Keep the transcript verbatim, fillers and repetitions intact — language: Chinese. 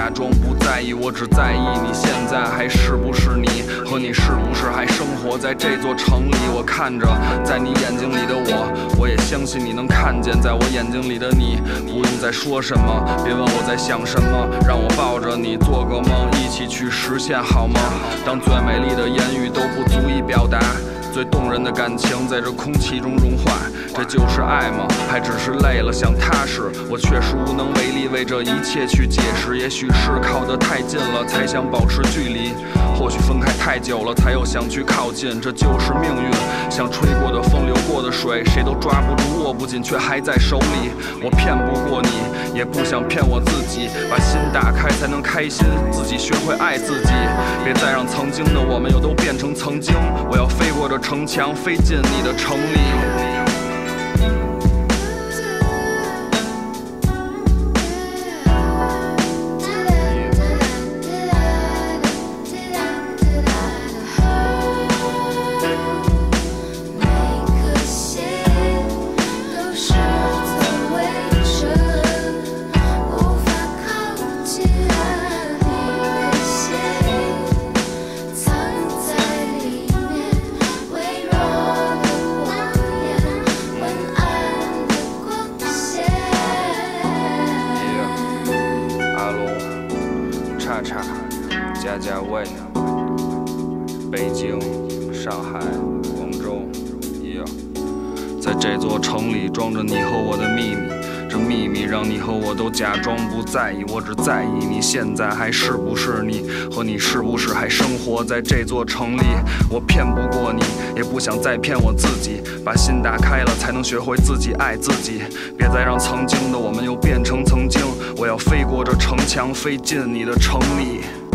假装不在意，我只在意你现在还是不是你，和你是不是还生活在这座城里。我看着在你眼睛里的我，我也相信你能看见在我眼睛里的你。不用再说什么，别问我在想什么，让我抱着你做个梦，一起去实现好吗？当最美丽的言语都不足以表达，最动人的感情在这空气中融化，这就是爱吗？还只是累了想踏实，我确实无能为力为这一切去解释。也许是靠得太近了才想保持距离，或许分开太久了才又想去靠近，这就是命运。像吹过的风流过的水，谁都抓不住握不紧却还在手里。我骗不过你，也不想骗我自己，把心打开才能开心，自己学会爱自己。别再让曾经的我们又都变成曾经，我要飞过这城墙，飞进你的城里。叉叉，家家味，北京、上海、广州，一样，在这座城里装着你和我的秘密。这秘密让你和我都假装不在意，我只在意你现在还是不是你，和你是不是还生活在这座城里。我骗不过你，也不想再骗我自己，把心打开了才能学会自己爱自己。别再让曾经的我们又变成曾经，我要飞过这城墙，飞进你的城里。